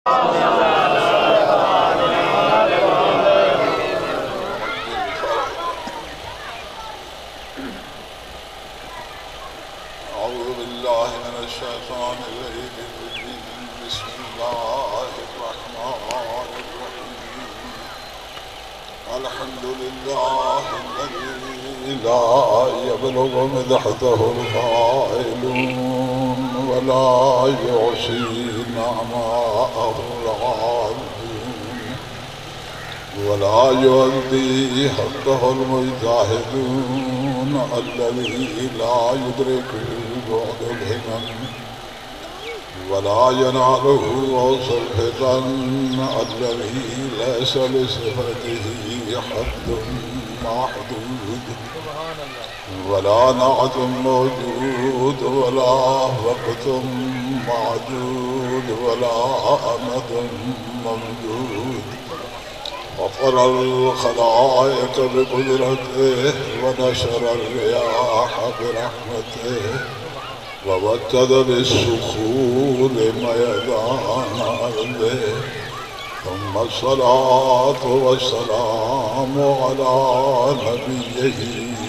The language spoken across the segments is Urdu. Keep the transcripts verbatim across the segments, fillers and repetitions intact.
أعوذ بالله من الشيطان الرجيم بسم الله الرحمن الرحيم الحمد لله الذي لا يبلغ مدحته القائلون ولا يعصي نعماءه العالمون ولا يؤدي حقه المجتهدون الذي لا يدرك بعد الهمم ولا يناله وصف الفتن الذي ليس لصفته حد محدود ولا نعت موجود ولا وقت معدود ولا أمد ممدود وفر الخلائق بقدرته ونشر الرياح برحمته ووتد بالسخور ميدان أرضه ثم الصلاة والسلام على نبيه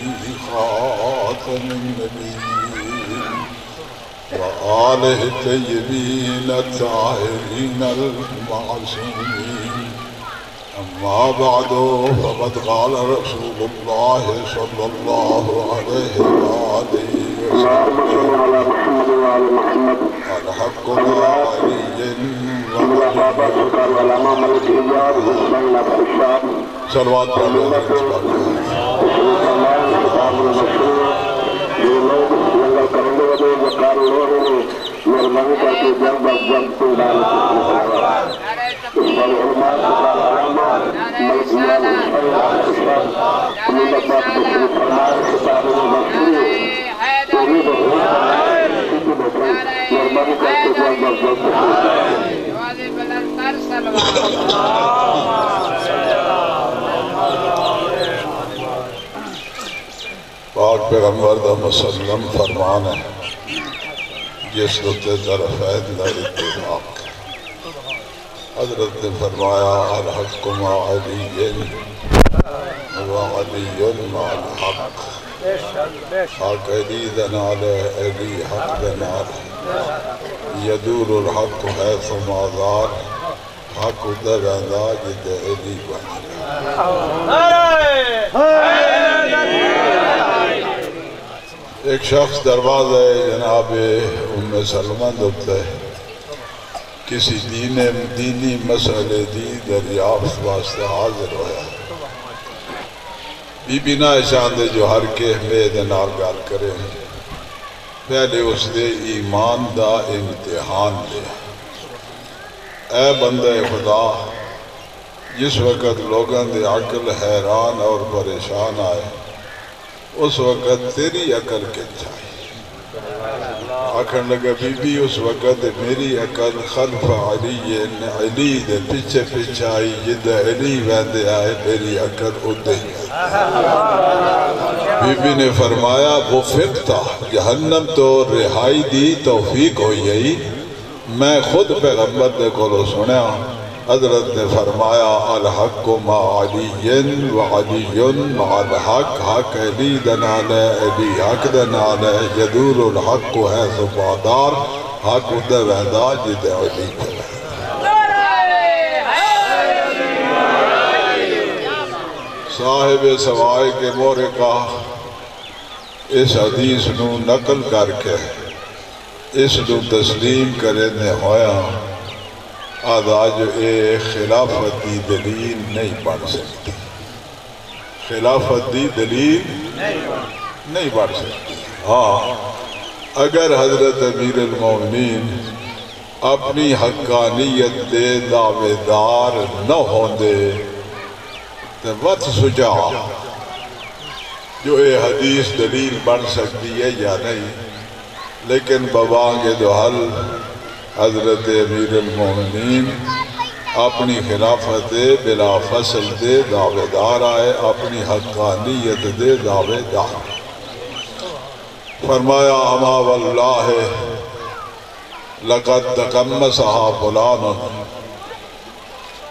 خاتم النبيين وآله الطيبين الطاهرين المعصومين أما بعد فقد قال رسول الله صلى الله عليه وآله وسلم الحق مع علي صلوات پاک پیغمبر دا مسلم فرمان ہے جس نقطے طرفین دا اتفاق حضرت نے فرمایا الحق مع علی وعلی مع الحق حق علی دنال علی حق دنال یدور الحق حیث مازار حق در انداز در علی بنا ایک شخص دروازہ جناب ام سلمہ دکھتے کسی دین دینی مسئلے دی دریافت واسطے حاضر ہویا بی بی نہ چاندے جو ہر کے مید نال گال کرے پہلے اس دے ایمان دا امتحان لے اے بندہ خدا جس وقت لوگاں دے عقل حیران اور پریشان آئے اس وقت تیری عقل کے چاہیے آکھن لگا بی بی اس وقت میری عقل خلف علی علی دے پیچھے پیچھے آئی جد علی ویندے آئے میری عقل ادھے بی بی نے فرمایا وہ فقتا جہنم تو رہائی دی توفیق ہوئی ہے میں خود پیغمبر دے کولو سنیا حضرت نے فرمایا الحق مع علی وعلی مع الحق حق علی دنال علی حق دنال یدور الحق ہے سبادار حق دے وحدہ جد علی صاحب سوائے کے مورکہ اس حدیث نو نقل کر کے اس نو تسلیم کرنے ہویا آدھا جو اے خلافت دی دلیل نہیں بڑھ سکتی خلافت دی دلیل نہیں بڑھ سکتی ہاں اگر حضرت امیر المومنین اپنی حقانیت دے دعوے دار نہ ہوندے تو وقت سجا جو اے حدیث دلیل بن سکتی ہے یا نہیں لیکن ببانگ دو حل حضرت امیر المومنین اپنی خلافت بلا فصل دے دعوے دار آئے اپنی حقانیت دے دعوے دار فرمایا اما واللہ لقد تقمصها فلان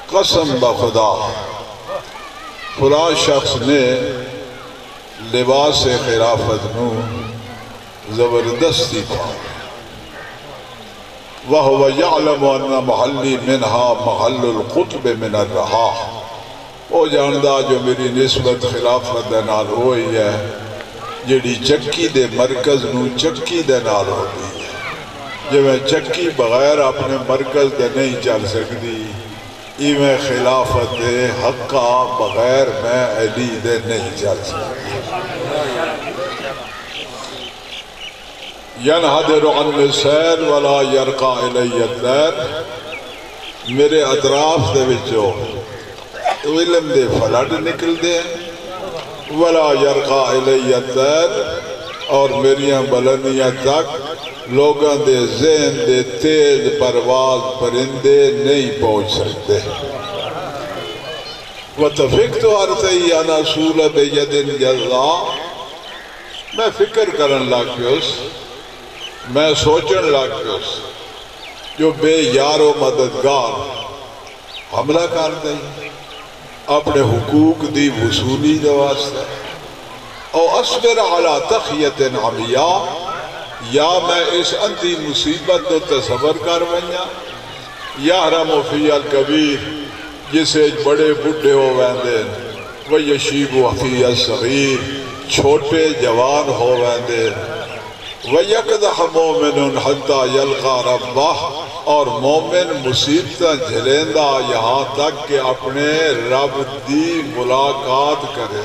قسم بخدا فلاں شخص نے لباس خلافت نو زبردستی پا وَهُوَ يَعْلَمُ أَنَّ مَحَلِّي مِنْهَا مَحَلُّ الْقُطْبِ مِنَ الرَّحَا وہ جاندہ جو میری نسبت خلافت دے نال ہوئی ہے جیڑی چکی دے مرکز نو چکی دے نال ہوئی ہے جو میں چکی بغیر اپنے مرکز دے نہیں چل سکتی ایویں خلافت دے حقا بغیر میں علی دے نہیں چل سکتی ینحدر عن السیر ولا یرقا الی الدیر میرے اطراف دے وچوں علم دے فلڈ نکل دے ولا یرقا الی الدیر اور میریاں بلندیاں تک لوگاں دے ذہن دے تیز پرواز پرندے نہیں پہنچ سکتے وَتَفِقْتُ عَرْتَئِي أَنَا سُولَ بِيَدٍ جَزَّا میں فکر کرن لگ پیوس میں سوچن لگ پیوس جو بے یار و مددگار حملہ کر دیں اپنے حقوق دی وصولی دواستے او اصبر علی تخیت عمیاء یا میں اس اندھی مصیبت دو تصور کر ونیا یحرم فی الکبیر جسے بڑے بڑھے ہو ویندے ویشیب فی الصغیر چھوٹے جوان ہو ویندے وَيَقْدَحَ مُؤْمِنٌ حَتَّى يَلْقَى رَبَّهُ اور مومن مصیبتہ جھلیندہ یہاں تک کہ اپنے رب دی ملاقات کرے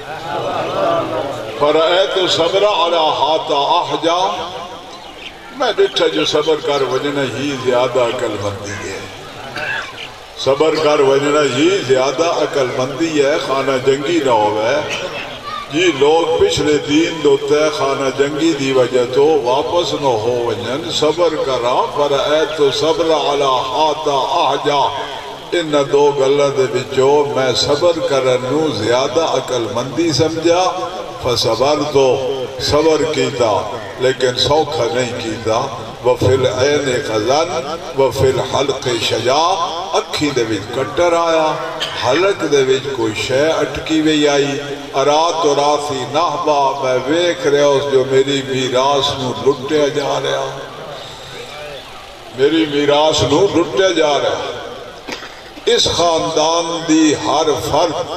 فَرَأَيْتُ صَبْرَ عَلَى حَاتَ أَحْجَا میں ڈٹھا جو صبر کر وجنہ ہی زیادہ عقل مندی ہے صبر کر وجنہ ہی زیادہ عقل مندی ہے خانہ جنگی نہ ہوئے جی لوگ پچھلے دین دوتے خانہ جنگی دی وجہ تو واپس نہ ہو ونجن صبر کرا فرائیت صبر علی حاتا احجا ان دو گلہ دے بچو میں صبر کرنو زیادہ عقل مندی سمجھا فصبر تو صبر کیتا لیکن سوکھا نہیں کیتا وفی العین قزن وفی الحلق شجا اکھی دے وچ کٹر آیا حلق دے وچ کوئی شے اٹکی وی آئی ارات و راسی نحبا میں ویکھ رہا اس جو میری میراث نو لٹے جا رہا میری میراث نو لٹے جا رہا اس خاندان دی ہر فرد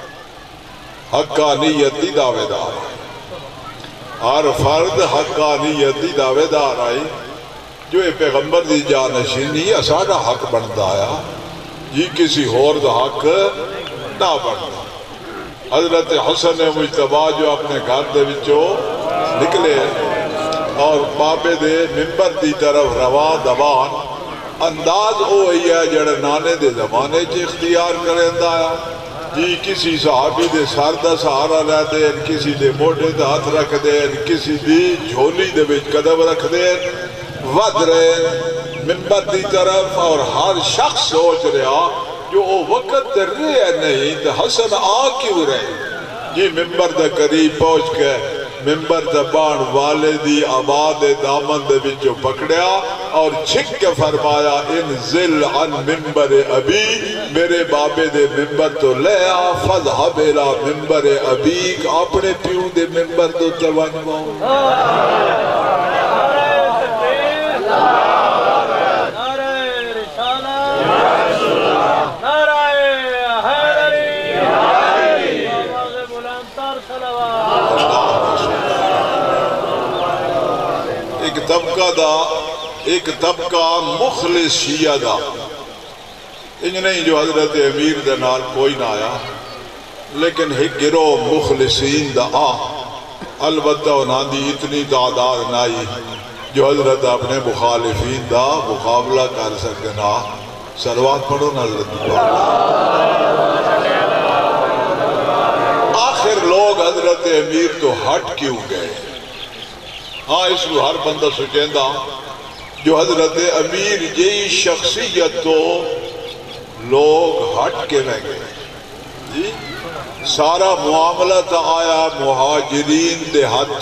حقانیت دی دعوے دار ہر فرد حقانیت دی دعوے دار آئی جو اے پیغمبر دی جانشینی اساڑا حق بنتا آیا یہ کسی ہور دا حق نہ بنتا حضرت حسن مجتبہ جو اپنے گھر دے وچوں نکلے اور بابے دے منبر دی طرف روا دوان انداز ہوئی ہے جڑا نانے دے زمانے چے اختیار کریں دایا جی کسی صحابی دے سر دا سہارا لے دیں کسی دے موڑے دا ہاتھ رکھ دیں کسی دی جھولی دے بچ قدم رکھ دیں ود رہے منبر دی طرف اور ہر شخص سوچ رہا جو وہ وقت رہے نہیں تو حسن آ کیوں رہے جی منبر دا قریب پہنچ کے منبر دبان والے دی آباد دامن دے وچوں پکڑیا اور چھک کے فرمایا انزل عن منبر ابی میرے بابے دے منبر تو لیا فضحب الى منبر ابیک اپنے پیوں دے منبر تو توانواؤ طبقہ دا ایک طبقہ مخلص شیعہ دا انج نہیں جو حضرت امیر دا نال کوئی نہ آیا لیکن ایک گروہ مخلصین دا آ البتہ انہاں دی اتنی تعداد نائی جو حضرت اپنے مخالفین دا مقابلہ کر سکنا سلوات پڑھو نا حضرت آخر لوگ حضرت امیر تو ہٹ کیوں گئے ہاں اس کو ہر بندہ سوچیندہ جو حضرت امیر جی شخصیت تو لوگ ہٹ کے رہ گئے جی سارا معاملہ تا آیا مہاجرین دے ہاتھ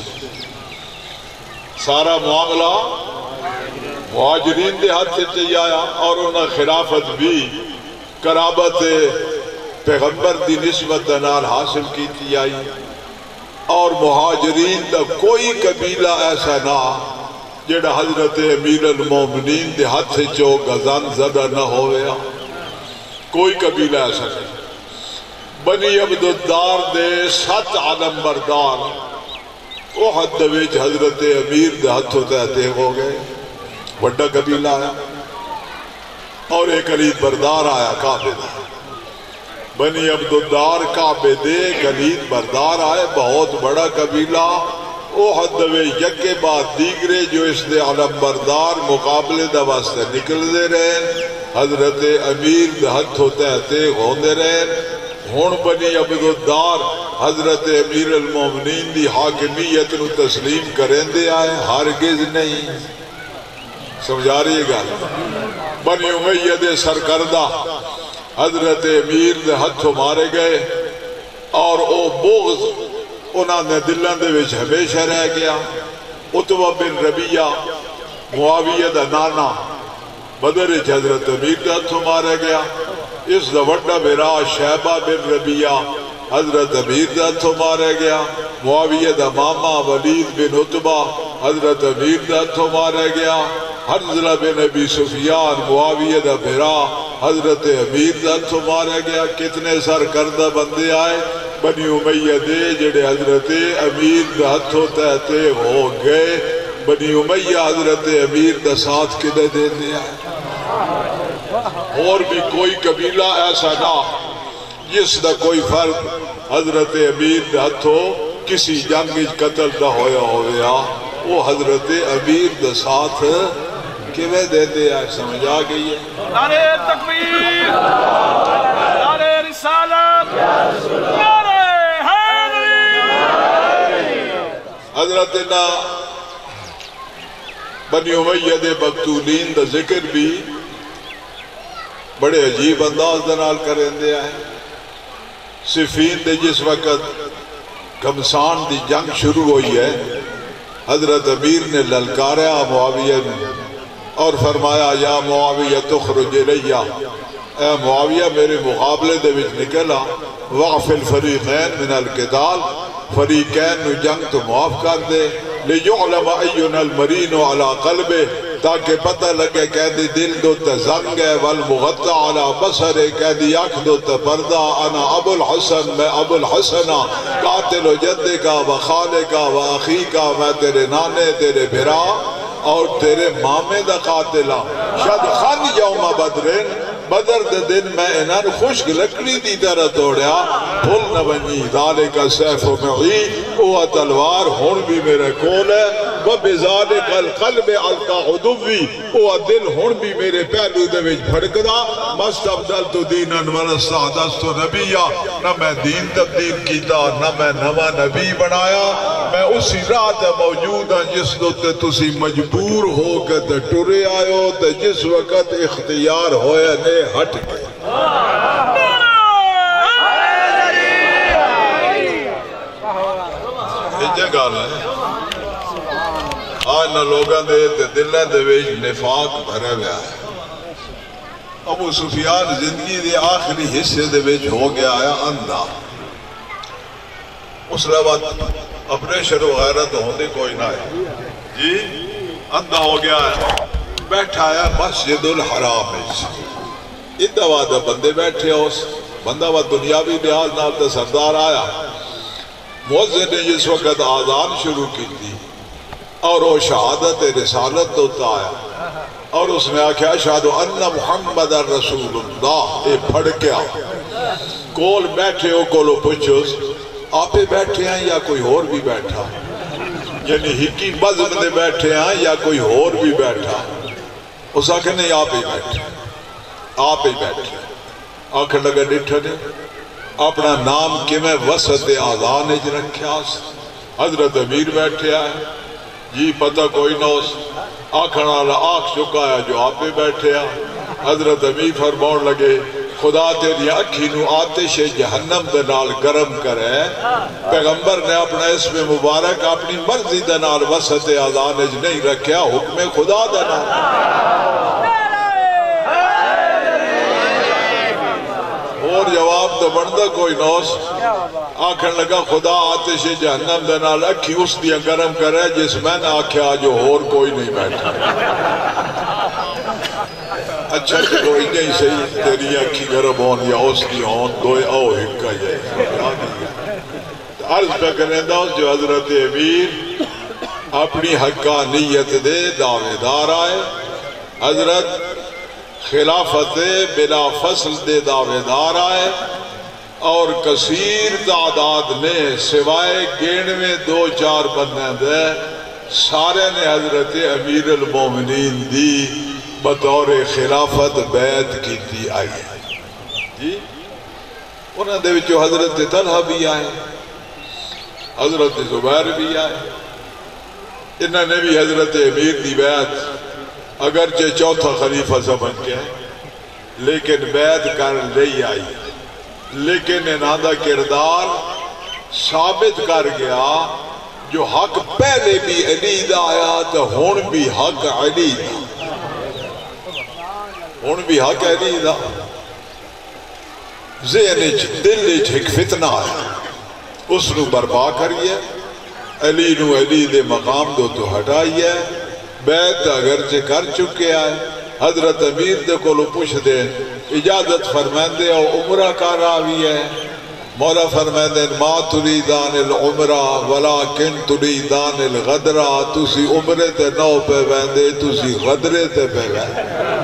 سارا معاملہ مہاجرین دے ہاتھ سے آیا اور انہاں خلافت بھی قرابت پیغمبر دی نسبت نال حاصل کیتی آئی اور مہاجرین دا کوئی قبیلہ ایسا نہ جڑا حضرت امیر المومنین دے ہاتھ چو گزان زدہ نہ ہویا، کوئی قبیلہ ایسا نہیں۔ بنی عبدالدار دے سات علم بردار احد دے وچ حضرت امیر دے ہاتھوں تحتے ہو گئے، بڑا قبیلہ آیا، اور ایک علید بردار آیا کعبے دا، بنی عبدالدار کعبے دے علید بردار آئے، بہت بڑا قبیلہ۔ احد دے وچ یکے بعد دیگرے جو اس دے علم بردار مقابلے دا واسطے نکل دے رہے، حضرت امیر دے ہاتھوں تحتے ہوندے رہے۔ ہون بنی عبدالدار حضرت امیر المومنین دی حاکمیت نو تسلیم کریں دے آئے، ہرگز نہیں۔ سمجھا رہی گا؟ بنی امیہ دے سرکردہ حضرت امیر دے ہتھوں مارے گئے، اور او بغض انہاں نے دلان دے وچ ہمیشہ رہ گیا۔ عتبہ بن ربیعہ معاویہ دا نانا بدر وچ حضرت امیر دے ہتھوں مارے گیا۔ اس دا وڈا بھرا شیبہ بن ربیعہ حضرت امیر دے ہتھوں مارے گیا۔ معاویہ دا ماما ولید بن عتبہ حضرت امیر دے ہتھوں مارے گیا۔ حنظلہ بن ابی سفیان معاویہ دا بھرا حضرت امیر دے ہتھوں مارے گیا۔ کتنے سرکردہ بندے آئے بنی امیہ دے جڑے حضرت امیر دے ہتھوں تحتے ہو گئے۔ بنی امیہ حضرت امیر دا ساتھ کدے دینے آئے۔ اور بھی کوئی قبیلہ ایسا نہ جس دا کوئی فرد حضرت امیر دے ہتھوں کسی جنگ قتل نہ ہویا ہویا، وہ حضرت امیر دے ساتھ کیویں دے دے آئے۔ سمجھ آ گئی ہے؟ نعرہ تکبیر، نعرہ رسالت، نعرہ حیدری۔ حضرت نا بنی امیہ دے مقتولین دا ذکر بھی بڑے عجیب انداز دنال کریں دے آئے۔ صفین دے جس وقت گھمسان دی جنگ شروع ہوئی ہے، حضرت امیر نے للکاریا معاویہ نے اور فرمایا یا معاویہ تخرج الیہ، اے معاویہ میرے مقابلے دے وچ نکلا، وعف الفریقین من القتال، فریقین نو جنگ تو معاف کر دے، لیعلم اینا المرین علی قلبے، تاکہ پتہ لگے قیدی دل دو تزنگ ہے، والمغطع علی بصر قیدی اکھ دو تپردہ، انا ابو الحسن میں ابو الحسنہ، قاتل و جدے کا و خالے کا و اخی کا، میں تیرے نانے تیرے بھرا اور تیرے مامے دا قاتلہ، شد خن یوم بدرین، بدر دے دن میں انہاں خوشک لکڑی دی طرح توڑیا، بھول نہ بنی ذالک سیف و معی، وہ تلوار ہون بھی میرے کول ہے، وَبِذَالِكَ الْقَلْبِ عَلْقَ عُدُوِّ، وہ دل ہون بھی میرے پہلو دے وچ بھڑکدا، مَسْتَبْدَلْتُ دِينًا وَلَسْتَحْدَثْتُ نَبِيًّا، نہ میں دین تبدیل کیتا نہ میں نواں نبی بنایا، میں اسی راہ تے موجود ہاں جس دوتے تسی مجبور ہو کے تے ٹرے آئے ہو تے جس وقت اختیار ہوئے نے ہٹ گئے۔ یہ گال ہے آج نہ لوگاں دے تے دلیں دے ویج نفاق بھرے ہویا ہے۔ ابو سفیان زندگی دے آخری حصے دے ویج ہو گیا آیا اندھا، اس لئے اپنے شر و غیرت ہوندے کوئی نہ ہے، جی اندھا ہو گیا ہے، بیٹھا آیا مسجد الحرام ہے، ادھا وعدہ بندے بیٹھے ہو، بندہ وعدہ دنیاوی لحاظ نال تے سردار آیا، مؤذن نے جس وقت آذان شروع کی تھی اور وہ شہادت رسالت ہوتا آیا اور اس نے آکھا اشہد ان محمد رسول اللہ، اے پھڑ کیا کول بیٹھے ہو کولو پوچھو آپ بیٹھے ہیں یا کوئی اور بھی بیٹھا، یعنی ہکی بزم دے بیٹھے ہیں یا کوئی اور بھی بیٹھا، اس آکھا نہیں آپ ہی بیٹھے آپ ہی بیٹھے آکھا لگا ڈٹھا نے اپنا نام کی میں وسط آذان اج رکھیا، حضرت امیر بیٹھے آئے جی پتہ کوئی نہ اس آکھنا آنکھ چکایا جو آپ پہ بیٹھے آئے، حضرت امیر فرماؤں لگے خدا تیری اکھی نو آتش جہنم دنال گرم کرے، پیغمبر نے اپنا اسم مبارک اپنی مرضی دنال وسط آذان اج نہیں رکھیا، حکم خدا دنال۔ اور جواب تو بنتا کوئی نوس آکھن لگا خدا آتش جہنم دے نال اکھی اس دیا گرم کرے جس میں نے آکھیا جو اور کوئی نہیں بیٹھا اچھا چلو انہیں ہی صحیح تیری اکھی گرم ہون یا اس کی ہون دوئے او ہکا یہ عرض پہ کریں دا جو حضرت امیر اپنی حقانیت دے دعوے دار آئے حضرت خلافت بلا فصل دے دعوے دار آئے اور کثیر تعداد نے سوائے گینویں دو چار بندے دے سارے نے حضرت امیر المومنین دی بطور خلافت بیعت کی تھی آئی جی انہوں دے وچوں حضرت طلحہ بھی آئے حضرت زبیر بھی آئے انہوں نے بھی حضرت امیر دی بیعت اگرچہ چوتھا خلیفہ سمجھ کے لیکن بیعت کر لئی آئی لیکن انہاں دا کردار ثابت کر گیا جو حق پہلے بھی علی دا آیا تو ہون بھی حق علی دا ہون بھی حق علی دا ذہن دل ایک فتنہ ہے اس نو برپا کریے علی نو علی دے مقام دو تو ہٹائیے بیعت اگرچہ کر چکے آئے حضرت امیر دے کو لو پوچھ دے اجازت فرمائن دے او عمرہ کا راوی ہے مولا فرمائن دے ما تریدان العمرہ ولیکن تریدان الغدرہ تسی عمرے تے نو پہ بیندے تسی غدرے تے پہ بیندے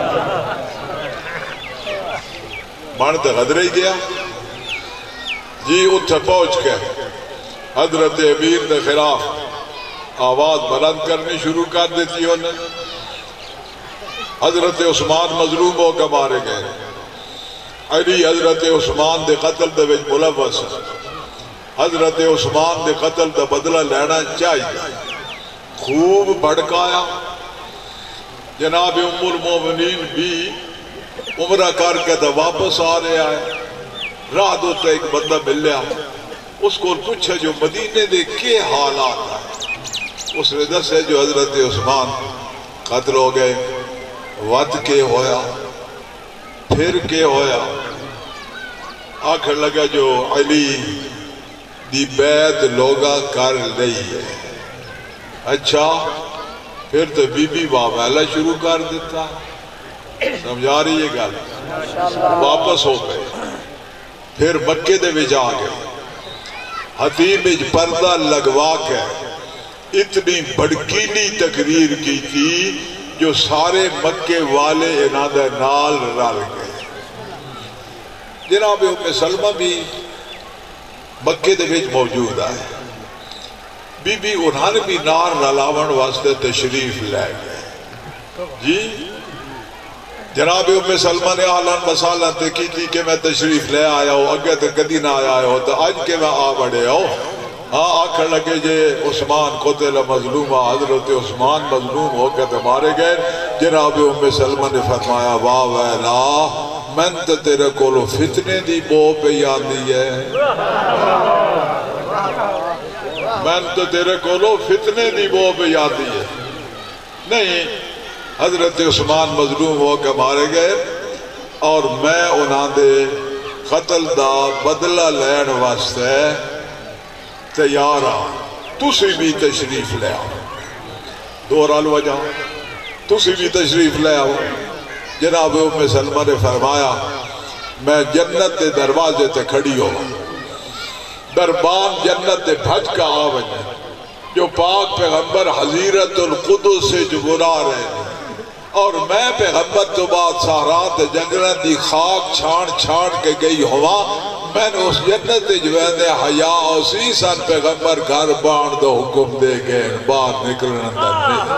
مان تے غدرے ہی گیا جی اتھے پہنچ کے حضرت امیر دے خلاف آواز بلند کرنی شروع کر دیتی انہیں حضرت عثمان مظلوم ہو کے مارے گئے علی حضرت عثمان دے قتل دے وچ ملوث حضرت عثمان دے قتل دا بدلہ لینا چاہیے خوب بھڑکایا جناب ام المومنین بھی عمرہ کر کے دا واپس آ رہے آئے راہ دوتا ایک بندہ مل لیا اس کو پوچھا جو مدینے دے کے حالات ہیں اس نے دس ہے جو حضرت عثمان قتل ہو گئے ود کے ہویا پھر کے ہویا آخر لگا جو علی دی بیعت لوگا کر لئی ہے اچھا پھر تو بی بی واویلا شروع کر دیتا سمجھا رہی ہے گل واپس ہو گئے پھر مکے دے وچ آ گئے حتیم وچ پردہ لگوا کے اتنی بڑکیلی تقریر کی تھی جو سارے مکے والے انہاں دے نال رل گئے جناب ام سلمہ بھی مکے دے وچ موجود ہے بی بی انہاں نے بھی نار رلاون واسطے تشریف لے گئے جی جناب ام سلمہ نے آلان مسالہ تے کی تھی کہ میں تشریف لے آیا ہوں اگے تے کدی نہ آیا ہو تو آج کے میں آ بڑھے ہوں ہاں آکھر لگے جے عثمان قتل مظلوم حضرت عثمان مظلوم ہو کے تے مارے گئے جناب ام سلمہ نے فرمایا واہ ویلا من تے تیرے کولو فتنے دی بو پہ یادی ہے من تے تیرے کولو فتنے دی بو پہ یادی ہے نہیں حضرت عثمان مظلوم ہو کے مارے گئے اور میں انہاں دے قتل دا بدلہ لین واسطے تیار آؤ تسی بھی تشریف لے آؤ دورال وجہ تسی بھی تشریف لے آؤ جناب ام سلمہ نے فرمایا میں جنت دے دروازے تے کھڑی ہو دربان جنت دے بھج کا آویں جو پاک پیغمبر حضیرت القدس سے جو گنا رہے ہیں اور میں پیغمبر تو بعد سہرات جنگلہ دی خاک چھان چھان کے گئی ہوا میں نے اس جنت جو ہے حیاء اسی سن پیغمبر گھر بان دو حکم دے گئے باہر نکلنا در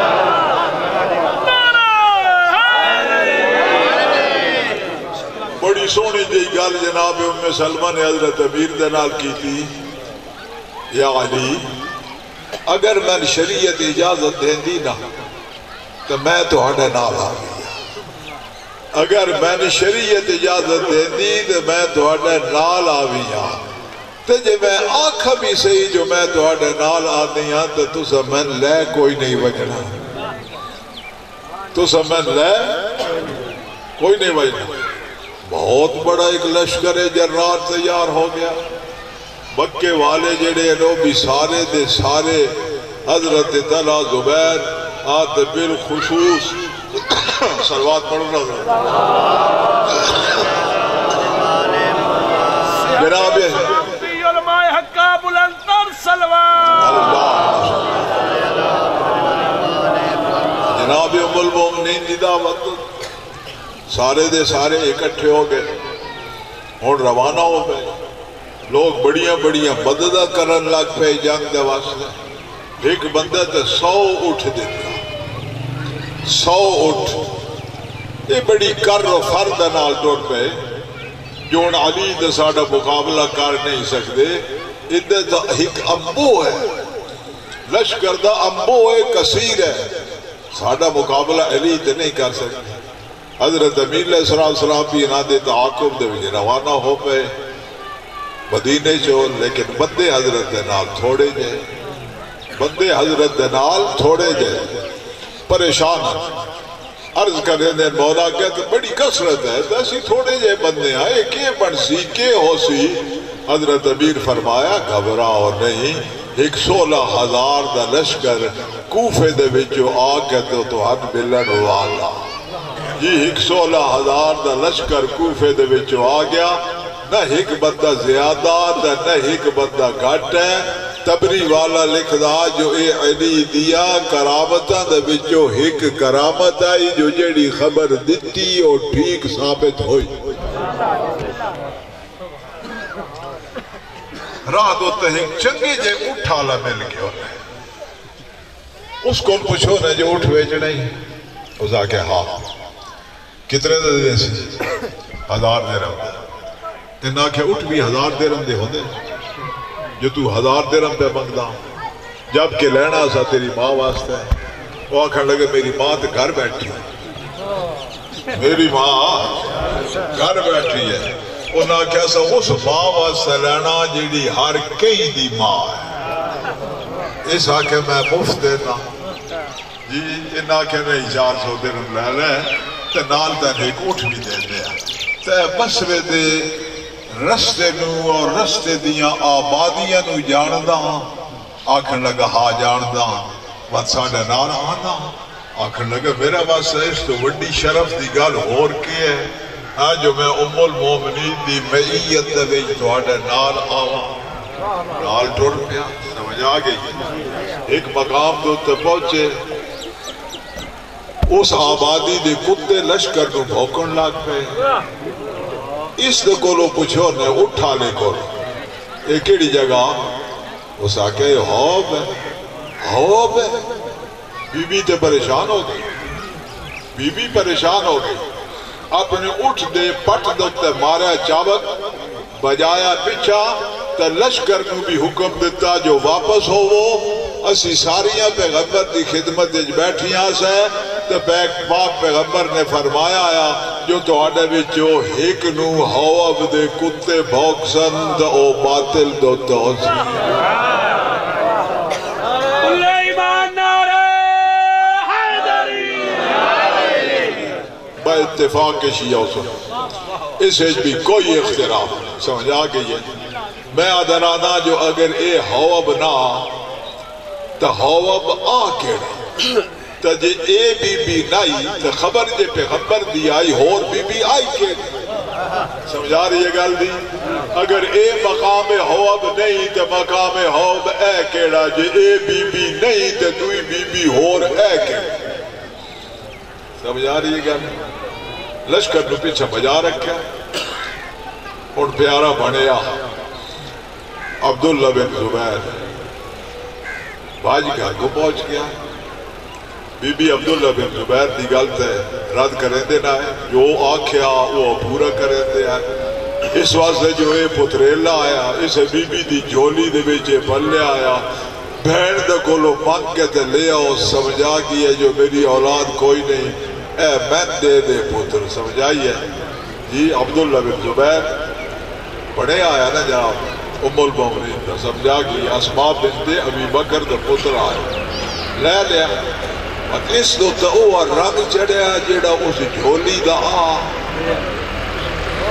بڑی سونی جی گل جناب ام سلمہ نے حضرت امیر دے نال کی تھی یا علی اگر میں شریعت اجازت دیں دی نا تو میں تو ہٹے نال آ گیا اگر میں نے شریعت اجازت دیں دی تو میں تو ہٹے نال آ گیا تو جے میں آنکھا بھی صحیح جو میں تو ہٹے نال آ دیا تو تو سمن لے کوئی نہیں وجنا تو سمن لے کوئی نہیں وجنا بہت بڑا ایک لشکر جرار تیار ہو گیا. مکے والے جڑے نو بھی سارے دے سارے حضرت طلحہ زبیر آت بالخصوص صلوات پڑھ رہا جناب علماء حقہ بلندر صلوات جناب ام المومنین دی دعوت سارے دے سارے اکٹھے ہو گئے اور روانہ ہو گئے. لوگ بڑیاں بڑیاں مددہ کرن لگ پہ جنگ دے واسطے. ایک بندہ تے سو اٹھ دیتا سو اٹھ یہ بڑی کر و فرد نال ٹوٹ پہ جو علی دے ساڑا مقابلہ کر نہیں سکتے. ادھے تا ایک امبو ہے لشکر دا امبو ہے کثیر ہے ساڑا مقابلہ علی دے نہیں کر سکتے. حضرت امیر علیہ السلام بھی انہاں دے تعاقب دے وجہ روانہ ہو پہ مدینے چو. لیکن بندے حضرت دے نال تھوڑے جائے بندے حضرت دے نال تھوڑے جائے پریشان عرض کرنے دے مولا کہتے بڑی کثرت ہے تو ایسی تھوڑے جائے بندے آئے کہ بڑھ سی کہ ہو سی. حضرت امیر فرمایا گھبرا اور نہیں ایک سولہ ہزار دا لشکر کوفے دے وچو آ کے تو تو حد ملن والا. یہ ایک سولہ ہزار دا لشکر کوفے دے وچو آ گیا. نہ ایک بندہ زیادہ نہ ایک بندہ گھٹ ہے. تبری والا لکھ دا جو اے علی دیا کرامتاں دے وچو ایک کرامت آئی جو جڑی خبر دیتی اور ٹھیک ثابت ہوئی. راہ دو تہنگ چنگی جے اٹھالا مل گیا اس کو پوچھو نا جو اٹھ ویچ نہیں اس آکے ہاں کتنے دے دے سی ہزار درہم تے نہ کہ اٹھ بھی ہزار درہم دے ہوندے جو تو ہزار درہم پہ منگدا جب کہ لینا سا تیری ماں واسطہ ہے. وہ آکھن لگے میری ماں تے گھر بیٹھی ہے میری ماں گھر بیٹھی ہے. وہ نہ کیا سا اس ماں واسطہ لینا جیڑی ہر کئی دی ماں ہے. اس آکھے میں مفت دیتا جی انہا کہ نہیں چار سو درہم لے لے تے نال تے ایک اٹھ بھی دے دیا تے مسوے دے رستے نو اور رستے دیاں آبادیاں نو جاندہ آکھن لگا ہاں جاندہ بات ساڑھے نال آندہ آکھن لگا میرا واسطہ اس تو وڈی شرف دی گل ہور کے ہے ہاں جو میں ام المومنین دی معیت دے وچ تواڈے نال آواں نال ٹر پیا. سمجھ آ گئی. ایک مقام دے تے پہنچے اس آبادی دے کتے لشکر کو بھوکن لگ پے. اس دے کولو پوچھو نے اٹھا لے کولو ایک کیڑی جگہ اس آکے ہوب ہے ہوب ہے. بی بی تے پریشان ہو گئی بی بی پریشان ہو گئی اپنے اٹھ دے پٹ دکتے مارا چابک بجایا پچھا تے لشکر کو بھی حکم دیتا جو واپس ہو وہ اسی ساریاں پیغمبر دی خدمت اج بیٹھیاں سے تے پاک پیغمبر نے فرمایا آیا جو تو آڈے بچو ایک نو ہواب دے کتے بھوکسند او باطل دو توسی با اتفاق کے شیعہ سن اس ایج بھی کوئی اختلاف سمجھ آ گئی ہے. میں ادرانا جو اگر اے ہواب نہ تا ہواب آ کیڑا تا جے اے بی بی نائی تا خبر جے پیغمبر دی آئی ہور بی بی آئی کیڑا. سمجھ آ رہی ہے گل دی. اگر اے مقام ہواب نہیں تا مقام ہواب اے کیڑا جے اے بی بی نہیں تا دوئی بی بی ہور اے کیڑا. سمجھ آ رہی ہے گل. لشکر نو پیچھا بجا رکھا اور پیارا بنیا عبداللہ بن زبیر باج گھر کو پہنچ گیا. بی بی عبداللہ بن زبیر دی گلت ہے رد کریں دینا ہے جو آکھیا وہ پورا کریں دے ہے. اس واسطے جو اے پتریلا آیا اسے بی بی دی جولی دے بیچے پلے آیا بہن دے کولو مانگ کے تے لے آؤ. سمجھا کیا جو میری اولاد کوئی نہیں اے میں دے دے پتر. سمجھائیے جی عبداللہ بن زبیر پڑھے آیا نا جناب ام المومنین دا. سمجھا کی اسماء بنت ابی بکر دا پتر آیا لے لیا اور اس دو تا او رنگ چڑھیا جیڑا اس جھولی دا آ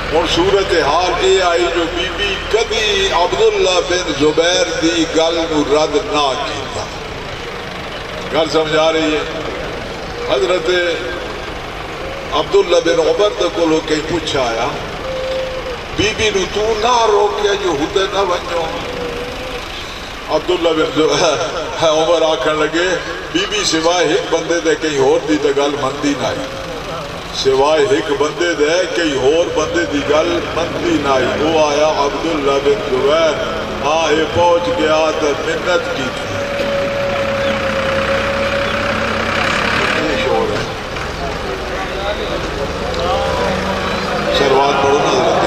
اور صورتحال یہ آئی جو بی بی کدی عبداللہ بن زبیر دی گل نو رد نہ کیتا. گل سمجھا رہی ہے؟ حضرت عبداللہ بن عمر دے کولوں کہیں پوچھا آیا بی بی نو تو نہ روکیا جو ہدے نہ ونجو. عبداللہ بن عمر آکھن لگے بی بی سوائے ایک بندے دے کہیں اور دی تے گل مندی نہ آئی. سوائے ایک بندے دے کئی اور بندے دی گل مندی نہ آئی. وہ آیا عبداللہ بن زبیر ہاں یہ پہنچ گیا تو منت کی تھی. سروات پڑھو نا حضرت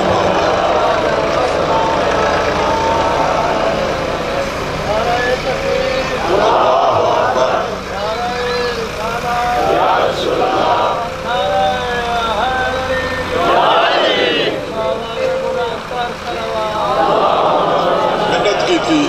محنت کی تھی.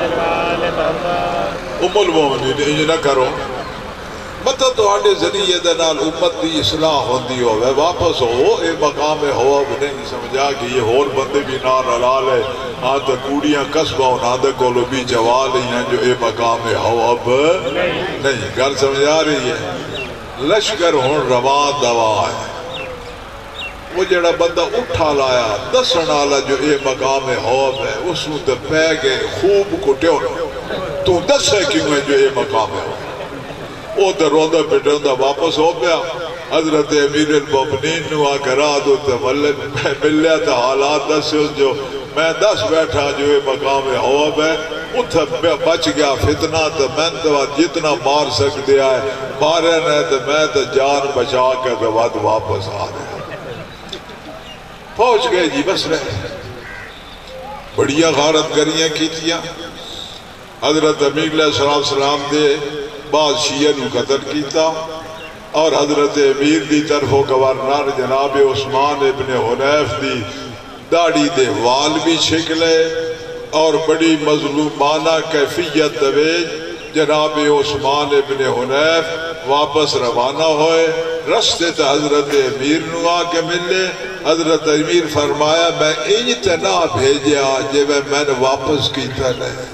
ام المومنین انج نہ کرو مطلب تو آنڈے ذریعے دے نال امت دی اصلاح ہوندی ہوئے واپس ہو. اے مقام ہوا نہیں سمجھا کہ یہ ہور بندے بھی نہ رلال ہے ہاں تو کوڑیاں قصبہ ہونا دے کولو بھی جوال ہیں جو اے مقام ہوا اب نہیں. گل سمجھا رہی ہے؟ لشکر ہون رواں دوا ہے. وہ جڑا بندہ اٹھا لایا دسن والا جو اے مقام ہوا ہے اس نے تے پہ گئے خوب کٹیو تو دسے کیوں ہے جو اے مقام ہوا. وہ تو روندہ پٹھوندہ واپس ہو گیا. حضرت امیر المومنین نو آکر آدھو تو ملیا تو حالات دس جو میں دس بیٹھا جو یہ مقام حواب ہے اتھا بچ گیا فتنہ تو میں تو جتنا مار سکتے آئے مارے نے تو میں تو جان بچا کے تو بعد واپس آ رہے پہنچ گئے جی بس رہے. بڑیا غارت کریاں کیتیاں. حضرت امیر علیہ السلام دے بعض شیعہ نو قتل کیتا اور حضرت امیر دی طرف و گورنر جناب عثمان ابن حنیف دی داڑی دے وال بھی چھکلے اور بڑی مظلومانہ کیفیت دوے جناب عثمان ابن حنیف واپس روانہ ہوئے. رستے تا حضرت امیر نو آ کے ملے. حضرت امیر فرمایا میں انجتنا بھیجیا جے میں نے واپس کیتا نہیں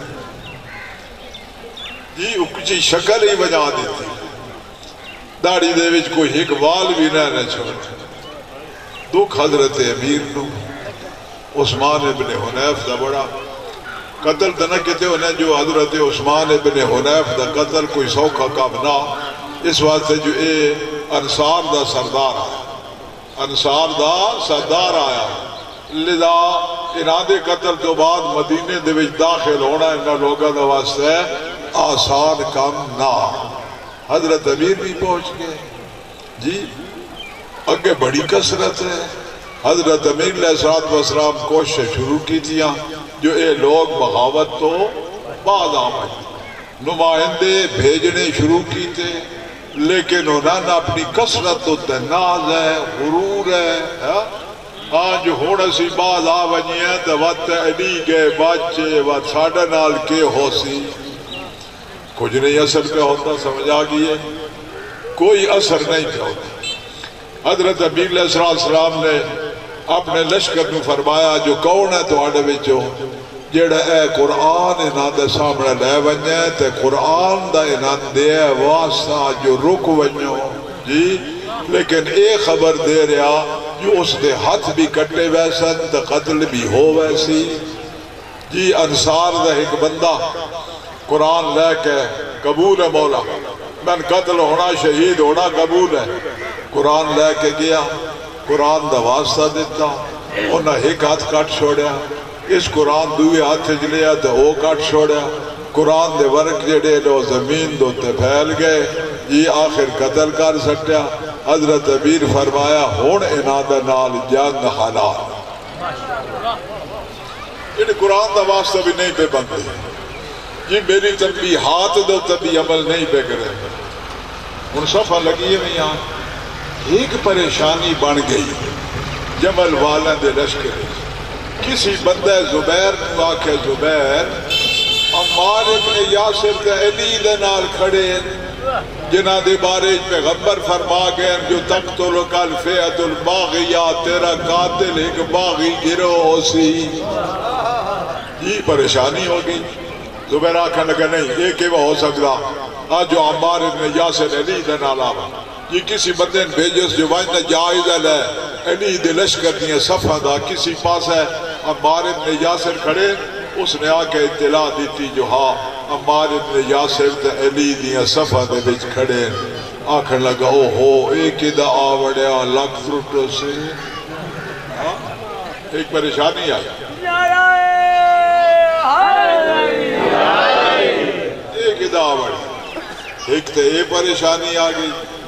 جی کچھ شکل ہی بجا دیتی داڑی دے وچ کوئی ایک وال بھی نہ نہ چھوڑ. دکھ حضرت امیر نو عثمان ابن حنیف دا بڑا قتل دا نہ کہتے ہونے جو حضرت عثمان ابن حنیف دا قتل کوئی سوکھا کام نہ. اس واسطے جو اے انصار دا سردار آیا انصار دا سردار آیا لذا انہاں دے قتل تو بعد مدینے دے وچ داخل ہونا انہاں لوگاں دا واسطے آسان کام نہ. حضرت امیر بھی پہنچ گئے جی اگے بڑی کثرت ہے. حضرت امیر علیہ السلام کوشش شروع کی تھیا جو اے لوگ بغاوت تو بعد آمد نمائندے بھیجنے شروع کی تھے لیکن انہوں نے اپنی کثرت تو تناز ہے غرور ہے آج ہونا سی بعد آونی ہے تو وقت علی گئے بچے وقت ساڑھا نال کے ہو سی کچھ نہیں اثر پہ ہوتا سمجھا گئی کوئی اثر نہیں پہ ہوتا. حضرت امیر علیہ السلام نے اپنے لشکر نے فرمایا جو کون ہے تو آڑے بچو جیڑا اے قرآن انہاں دے سامنے لے ونجے تے قرآن دا انہاں دے واسطہ جو رک ونجو جی لیکن اے خبر دے رہا جو اس دے ہاتھ بھی کٹے ویسن تے قتل بھی ہو ویسی جی. انصار دا ایک بندہ قرآن لے کے قبول ہے مولا میں قتل ہونا شہید ہونا قبول ہے قرآن لے کے گیا قرآن دا واسطہ دیتا انہاں ایک ہاتھ کٹ چھوڑیا اس قرآن دوئے ہاتھ جلیا تو وہ کٹ چھوڑیا قرآن دے ورق جڑے لو زمین دو تے پھیل گئے جی آخر قتل کر سکتیا. حضرت امیر فرمایا ہون انہاں دا نال جنگ حلال یہ قرآن دا واسطہ بھی نہیں پہ بندے جی میری تنبیہ ہاتھ دو تبھی عمل نہیں پہ کرے. ان صفحہ لگی ہے یہاں ایک پریشانی بن گئی جمل والا دے لشکر کسی بندہ زبیر کو آکھے زبیر عمار ابن یاسر دے علی دے نال کھڑے جنہ دے بارے پیغمبر فرما گئے جو تقتلک الفئۃ الباغیہ تیرا قاتل ایک باغی گروہ ہو سی. یہ پریشانی ہوگی. زبیر آکھا لگا نہیں ایک ایوہ ہو سکتا آج جو عمار ابن یاسر علی دن علاوہ یہ کسی بندے بھیجس جو وائنہ جائز ہے علی دے لشکر دیا صفحہ دا کسی پاس ہے عمار ابن یاسر کھڑے اس نے آ کے اطلاع دیتی جو ہاں عمار ابن یاسر تے علی دیا صفحہ دے بچ کھڑے آکھن لگا او ہو ایک دا آوڑیا لگ فروٹو سے ایک پریشانی آئی ایک دا آوڑیا ایک تے یہ پریشانی آگئی.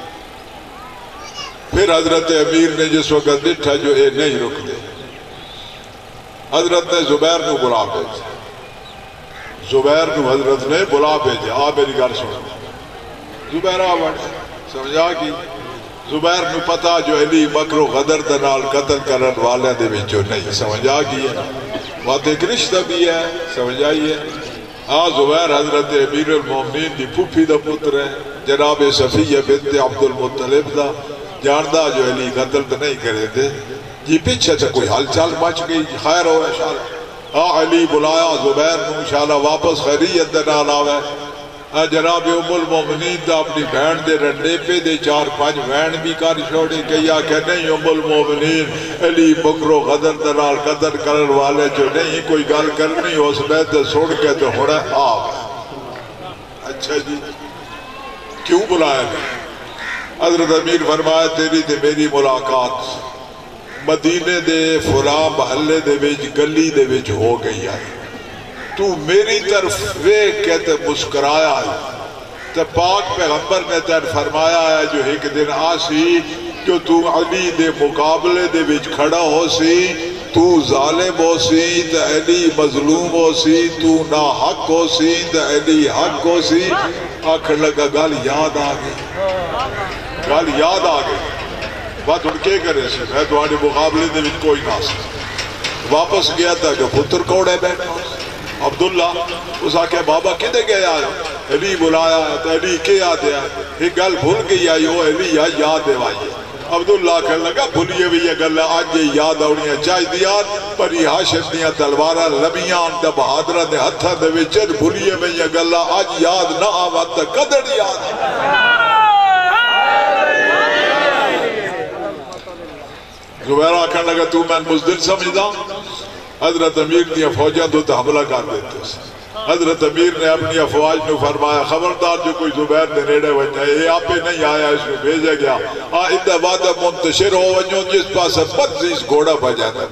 پھر حضرت امیر نے جس وقت ڈٹھا جو اے نہیں رک دے حضرت نے زبیر نو بلا بھیجے. زبیر نو حضرت نے بلا بھیجے آ میری گھر سن زبیر آوڑ سمجھا کی زبیر نو پتا جو علی مکر و غدر دنال قتل کرن والے دے وچوں نہیں سمجھا کی ہے بات ایک رشتہ بھی ہے سمجھائیے. ہاں زبیر حضرت امیر المومنین دی پھوپھی دا پتر ہے جناب صفیہ بنت عبد المطلب دا جاندہ جو علی قتل تو نہیں کرے تھے جی پیچھے سے کوئی حال چال مچ گئی خیر ہو انشاءاللہ. ہاں علی بلایا زبیر نو انشاءاللہ واپس خیریت دے نال آوے. ہاں جناب ام المومنین دا اپنی بہن دے رنڈے پہ دے چار پانچ بہن بھی کر چھوڑی گئی کہ نہیں ام المومنین علی مکر و غدر دے نال قتل کرن والے جو نہیں کوئی گل کرنی اس میں تے سن کے تو ہونا آ. اچھا جی کیوں بلایا گیا؟ حضرت امیر فرمایا تیری تے میری ملاقات مدینے دے فلاں محلے دے وچ گلی دے وچ ہو گئی ہے. تو میری طرف ویکھ کے تے مسکرایا ہے تے پاک پیغمبر نے تیر فرمایا ہے جو ایک دن آسی جو تو علی دے مقابلے دے وچ کھڑا ہو سی تو ظالم ہو سی تے علی مظلوم ہو سی تو نا حق ہو سی تے علی حق ہو سی. آخر لگا گل یاد آ گئی گل یاد آ گئی بات ان کے کرے سے میں تمہارے مقابلے دے وچ کوئی نہ سی. واپس گیا تھا کہ پتر کوڑے بیٹھا عبداللہ اس آکے بابا کدے گیا ہے علی بلایا تو علی کے یاد ہے ایک گل بھول گئی آئی ہو علی یا یاد ہے بھائی. عبداللہ کہنے لگا بھولیے بھی یہ گل آج یہ یاد آنیاں چاہی دیا پر یہ ہاشم دیا تلوارہ لبیان دا بہادرہ دے ہتھا دے وچر بھولیے بھی یہ گل آج یاد نہ آوات قدر یاد زبیرہ کہنے لگا تو میں مزدل سمجھدا. حضرت امیر نے فوجاں تو حملہ کر دیتے سے. حضرت امیر نے اپنی افواج نے فرمایا خبردار جو کوئی زبیر نے نیڑے وجہ ہے یہ آپ پہ نہیں آیا اس میں بھیجا گیا آ ادھا وعدہ منتشر ہو وجہ جس پاس بدزیز گھوڑا بجا تھا.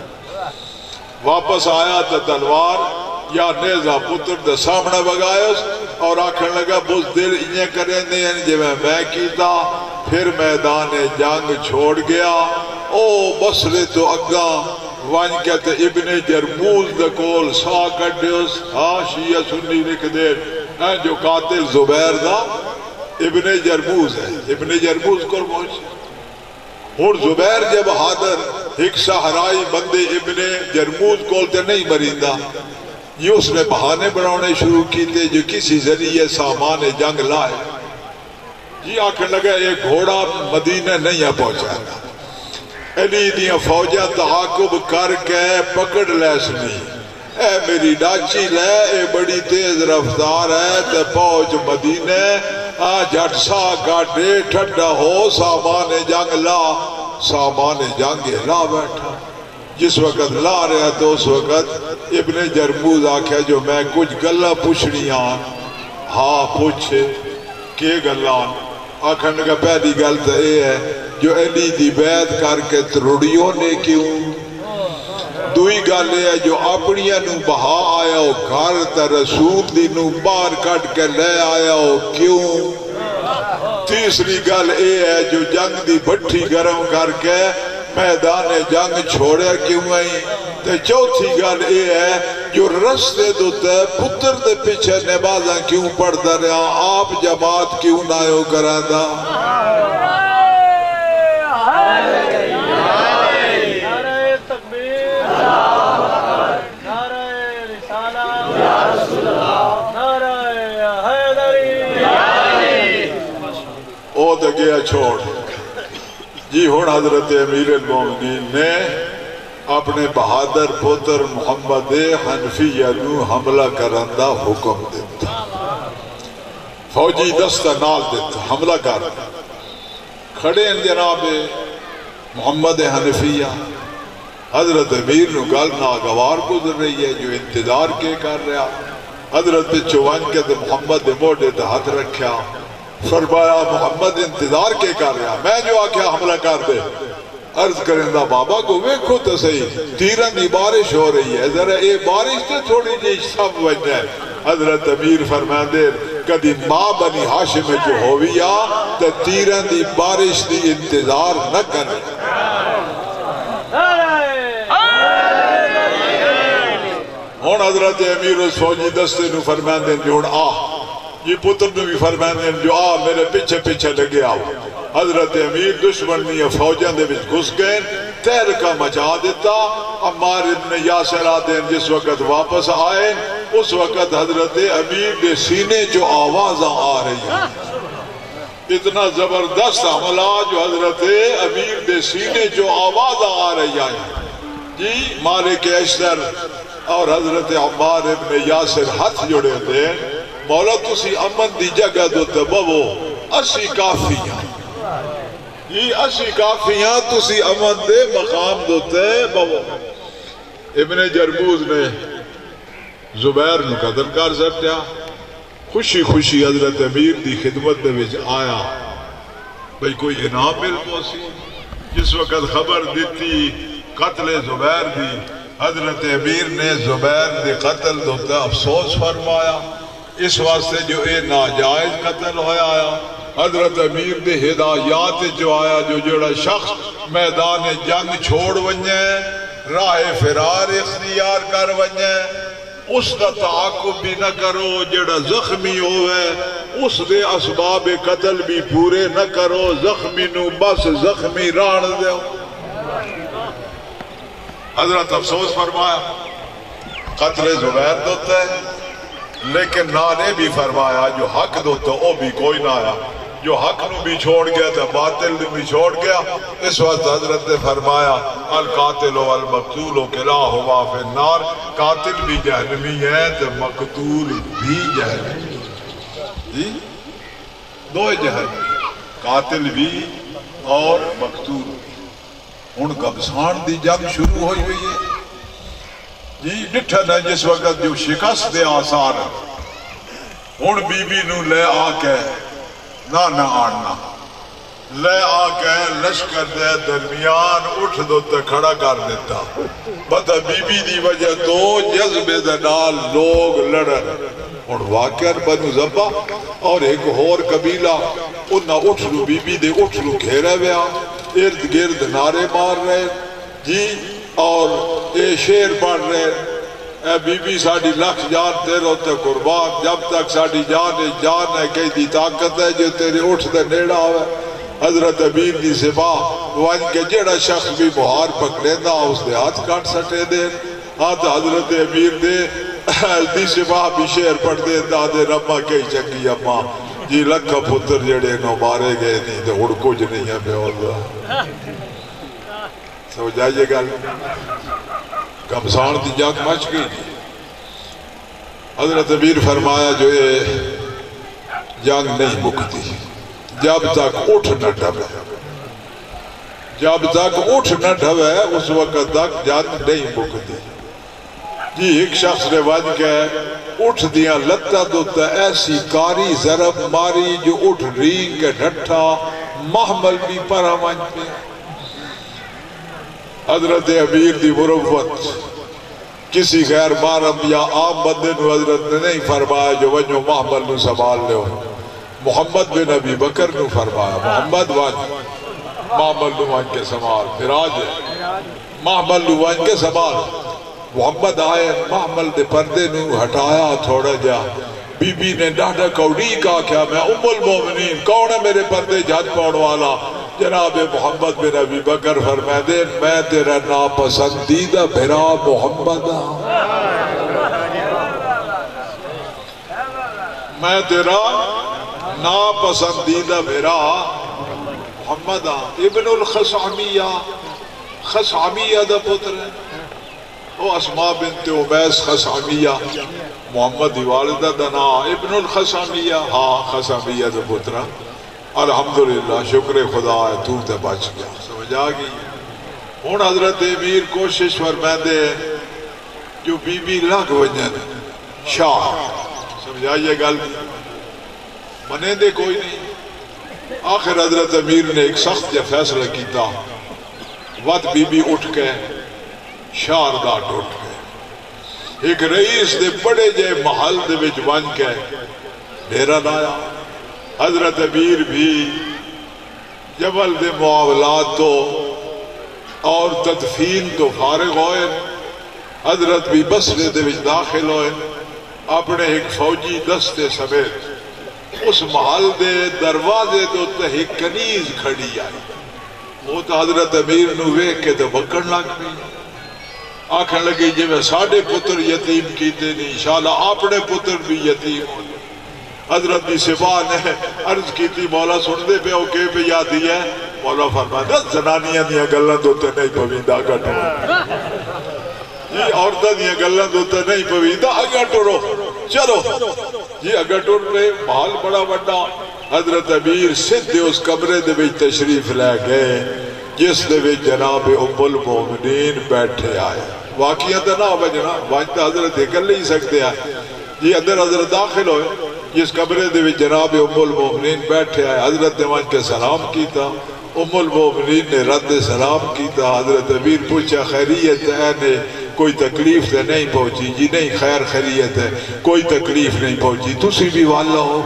واپس آیا تا تلوار یا نیزہ پتر دے سامنے بگائیس اور آکھن لگا بس دل انہیں کریں دے جو میں کیتا پھر میدان جنگ چھوڑ گیا او بسرے تو اگا وان کہتے ابن جرموز دکول سا کٹیوس ہاں شیعہ سنی لکھ دے جو قاتل زبیر دا ابن جرموز ہے. ابن جرموز کو پہنچ اور زبیر جب حاضر ایک صحرائی بندے ابن جرموز کولتے نہیں مریندہ یہ اس نے بہانے بنانے شروع کی تھے جو کسی ذریعے سامان جنگ لائے. یہ آکھن لگا ایک گھوڑا مدینہ نہیں پہنچا گا علی دیا فوجہ تحاکب کر کے پکڑ لیسنی اے میری ڈاچی لے اے بڑی تیز رفتار ہے تے پہنچ مدینہ آ جٹ سا گاڑے ٹھڈا ہو سامان جنگ لا. سامان جنگ لا بیٹھا جس وقت لا رہا تو اس وقت ابن جرموز آکھا جو میں کچھ گلہ پوچھنی آن ہاں پوچھے کہ گلہ آکھن لگا پہلی گل تو یہ ہے جو علی دی بیعت کر کے تروڑیوں نے کیوں. دوئی گل ہے جو اپنیاں نو بہا آیا ہو گھر تا رسول دی نو بار کٹ کے لے آیا ہو کیوں. تیسری گل یہ ہے جو جنگ دی بھٹی گرم کر کے میدان جنگ چھوڑے کیوں آئی. تے چوتھی گل یہ ہے جو رستے دوتے پتر دے پیچھے نمازاں کیوں پڑھتا رہا آپ جماعت کیوں نائیو کرا دا. چھوڑ جی ہن حضرت امیر المومنین نے اپنے بہادر پتر محمد حنفیہ نو حملہ کرن دا حکم دیتا فوجی دستہ نال دیتا حملہ کر کھڑے ہیں جناب محمد حنفیہ حضرت امیر نو گل ناگوار گزر رہی ہے جو انتظار کے کر رہا حضرت چوان کے تو محمد موڑے تے ہاتھ رکھیا فرمایا محمد انتظار کے کر رہا میں جو آکھیا حملہ کر دے عرض کریں دا بابا کو ویکھو تو صحیح تیرن دی بارش ہو رہی ہے ذرا اے بارش تو چھوڑی جی سب وجہ ہے حضرت امیر فرمائیں دے کدی ماں بنی ہاشم جو ہویا تو تیرن دی بارش دی انتظار نہ کریں ہون حضرت امیر اس فوجی دستے نو فرمائیں دے جو ہون آ یہ پتر نو بھی فرمائیں دے جو آ میرے پیچھے پیچھے لگے آؤ حضرت امیر دشمن نے فوجان دے وچ گھس گئے تہلکہ مچا دیتا عمار ابن یاسر آدین جس وقت واپس آئے اس وقت حضرت امیر دے سینے جو آوازاں آ رہی ہیں اتنا زبردست حملہ جو حضرت امیر دے سینے جو آوازاں آ رہی ہیں جی مالک اشتر اور حضرت عمار ابن یاسر ہاتھ جڑے دے مولا تسی امن دی جگہ دو تبو اسی کافیاں یہ اسی کافیاں تسی امن دے مقام دوتے بابا ابن جرموز نے زبیر نو قتل کر سکتا خوشی خوشی حضرت امیر دی خدمت دے وچ آیا بھئی کوئی انعام مل پوسی جس وقت خبر دیتی قتل زبیر دی حضرت امیر نے زبیر دے قتل دوتا افسوس فرمایا اس واسطے جو اے ناجائز قتل ہویا آیا حضرت امیر دے ہدایات جو آیا جو جڑا شخص میدان جنگ چھوڑ ونجے راہ فرار اختیار کر ونجے اس کا تعاقب بھی نہ کرو جڑا زخمی ہوئے اس دے اسباب قتل بھی پورے نہ کرو زخمی نو بس زخمی ران دے حضرت افسوس فرمایا قتل زبیر دوتا ہے لیکن نانے بھی فرمایا جو حق دوتا وہ بھی کوئی نہ آیا جو حق نو بھی چھوڑ گیا تھا باطل نو بھی چھوڑ گیا اس وقت حضرت نے فرمایا القاتل والمقتول کلاہما فی النار قاتل بھی جہنمی ہے تو مقتول بھی جہنمی جی دو جہنمی قاتل بھی اور مقتول بھی ان قبضان دی جنگ شروع ہوئی ہوئی ہے جی ڈٹھن ہے جس وقت جو شکست دے آثار ان بی بی نو لے آکے نہ نہ آڑنا لے آکے لشکر دے درمیان اٹھ دو تے کھڑا کر دیتا بتا بی بی دی وجہ تو جذبے دے نال لوگ لڑن اور واقعہ بنو زبا اور ایک اور قبیلہ انہا اٹھ رو بی بی دے اٹھ رو گھیرے ویا ارد گرد نعرے مار رہے جی اور اے شیر پڑھ رہے اے بی بی ساڑی لکھ جان تیرو تے قربان جب تک ساڑی جان ہے جان ہے کئی دی طاقت ہے جو تیرے اٹھ دے نیڑا ہوئے حضرت امیر دی سباہ وان کے جڑا شخص بھی بہار پکڑے دا اس دے ہاتھ کاٹ سٹے دے ہاتھ حضرت امیر دے دی سباہ بھی شیر پڑھ دے دا دے ربا کئی چنگی اما جی لکھا پتر جڑے نو مارے گئے نہیں تو اڑ کچھ نہیں ہے بے اللہ سمجھ آئیے گا کمسان دی جنگ مچ گئی حضرت امیر فرمایا جو یہ جنگ نہیں مکتی جب تک اٹھ نہ ڈھوے جب تک اٹھ نہ ڈھوے اس وقت تک جنگ نہیں مکتی جی ایک شخص نے وجہ کہ اٹھ دیا لتا دوتا ایسی کاری ضرب ماری جو اٹھ رینگ کے ڈھٹا محمل بھی پر آمائن پہ حضرت امیر دی مروت کسی غیر مارم یا عام بندے نو حضرت نے نہیں فرمایا جو وجہ محمل نو سنبھال لے ہو محمد بن ابی بکر نو فرمایا محمد وان محمل نو وان کے سنبھال فراج محمل نو وان کے سنبھال محمد آئے محمل دے پردے نو ہٹایا تھوڑا جا بی بی نے ڈاڈا کوڑی کہا کیا میں ام المومنین کون ہے میرے پردے جھت پاؤں والا جناب محمد بن ابی بکر فرمائے دے میں تیرا ناپسندیدہ بھرا محمد میں تیرا ناپسندیدہ بھرا محمد ابن الخصعمیہ خصعمیہ دا پتر ہے وہ اسماء بنت عمیس خصعمیہ محمد دی والدہ دا نا ابن الخصعمیہ ہاں خصعمیہ دا پتر الحمدللہ شکر خدا ہے تو تے بچ گیا سمجھ آ گئی ہن حضرت امیر کوشش فرمائے جو بی بی لگ وجن شاہ سمجھ آئیے گل منے دے کوئی نہیں آخر حضرت امیر نے ایک سخت جا فیصلہ کیتا وقت بی بی اٹھ کے شاردہ ٹوٹ کے ایک رئیس دے بڑے جے محل دے وچ ون کے ڈیرا لایا حضرت امیر بھی جبل دے معاملات تو اور تدفین تو فارغ ہوئے حضرت بھی بصرے دے وچ داخل ہوئے اپنے ایک فوجی دستے سمیت اس محل دے دروازے تو ایک کنیز کھڑی آئی وہ تو حضرت امیر نو ویکھ کے تو بکڑ لگ پئی آکھن لگی جی میں ساڑھے پتر یتیم کیتے نہیں انشاءاللہ اپنے پتر بھی یتیم ہو حضرت دی سبا نے عرض کی تھی مولا سن دے پہ اوکے پہ یادی ہے مولا فرمایا زنانیاں دیا گلن دوتے نہیں پویندہ اگا ٹورو یہ عورتہ دیا گلن دوتے نہیں پویندہ اگا ٹورو چلو یہ اگا ٹور رہے محل بڑا بڑا حضرت امیر سدھے اس کمرے دے وچ تشریف لے گئے جس دے وچ جناب ام المومنین بیٹھے آئے واقعہ تو نہ بجنا واجدہ حضرت کر نہیں سکتے آئے یہ اندر حضرت داخل ہوئے جس کمرے دے وچ جناب ام المومنین بیٹھے آئے حضرت نے وہاں کے سلام کیتا ام المومنین نے رد سلام کیتا حضرت امیر پوچھا خیریت ہے نے کوئی تکلیف سے نہیں پہنچی جی نہیں خیر خیریت ہے کوئی تکلیف نہیں پہنچی تسی بھی والا ہو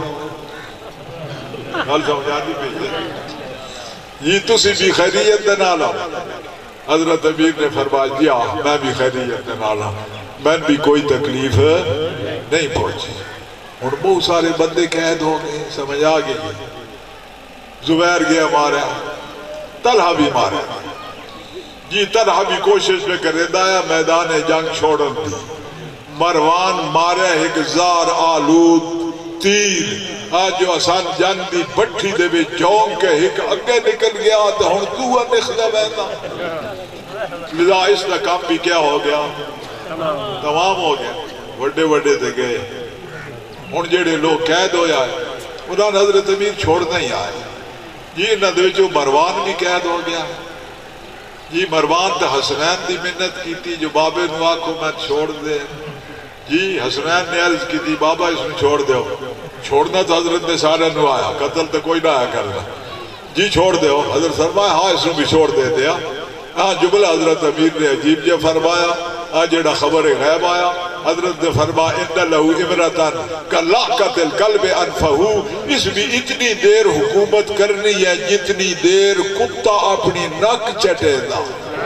حال سمجھانی پہنچے یہ تسی بھی خیریت دے نالا حضرت امیر نے فرمایا جی میں بھی خیریت دے نالا میں بھی کوئی تکلیف نہیں پہنچی اور بہت سارے بندے قید ہو گئے سمجھ آ گئی زبیر گیا مارا طلحہ بھی مارا جی طلحہ بھی کوشش میں کرے دایا میدان جنگ چھوڑن دی مروان مارا ایک زار آلود تیر آج جو آسان جنگ دی بٹھی دے بھی جون کے ایک اگے نکل گیا تو ہن تو نخلا بہتا لذا اس کا کام بھی کیا ہو گیا تمام ہو گیا وڈے وڈے دے گئے ہن جڑے لوگ قید ہویا ہے انہوں نے حضرت امیر چھوڑنا ہی آئے جی انہوں نے جو مروان بھی قید ہو گیا جی مروان تے حسنین دی منت کی تھی جو بابے نو آکھو میں چھوڑ دے جی حسنین نے عرض کی تھی بابا اس میں چھوڑ دے چھوڑنا تو حضرت نے سارے نو آیا قتل تو کوئی نہ آیا کرنا جی چھوڑ دے حضرت فرمایا ہاں اس میں بھی چھوڑ دے دیا ہاں جبل حضرت امیر نے عجیب جا فرمایا آ جڑا خبر غیب آیا حضرت نے فرمایا ان لہو امرتن کلاقت القلب انفہو اس بھی اتنی دیر حکومت کرنی ہے جتنی دیر کتا اپنی نک چٹے دا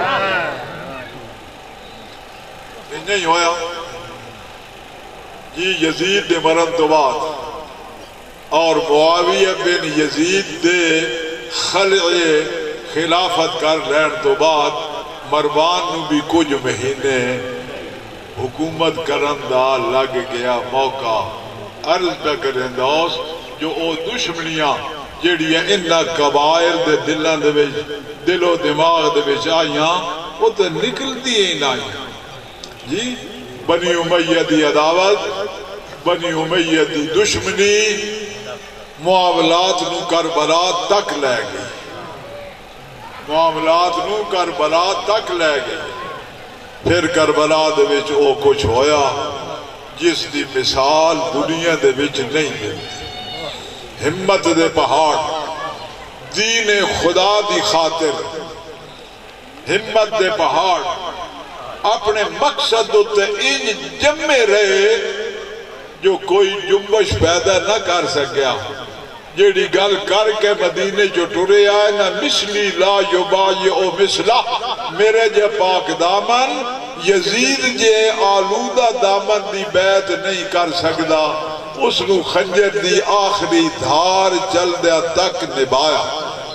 نہیں ہویا جی یزید دے مرن تو بعد اور معاویہ بن یزید دے خلع خلافت کر لین تو بعد مروان نو بھی کچھ مہینے حکومت کرن دا لگ گیا موقع عرض پہ کریں دوست جو او دشمنیاں جیڑی ہیں انہا قبائر دے دلان دے ویچ دل و دماغ دے ویچ آئیاں وہ تو نکل دیئے نہ آئیاں جی بنی امیہ دی عداوت بنی امیہ دی دشمنی معاملات نو کربلا تک لے گئی معاملات نو کربلا تک لے گئی پھر کربلا دے وچ او کچھ ہویا جس دی مثال دنیا دے وچ نہیں ملتی ہمت دے پہاڑ دین خدا دی خاطر ہمت دے پہاڑ اپنے مقصد تے ان جمے رہے جو کوئی جنبش پیدا نہ کر سکیا جیڑی گل کر کے مدینے جو ٹرے آئے نا مثلی لا یبائی او مثلا میرے جے پاک دامن یزید جے آلودہ دامن دی بیعت نہیں کر سکدا اس نو خنجر دی آخری دھار چل دیا تک نبایا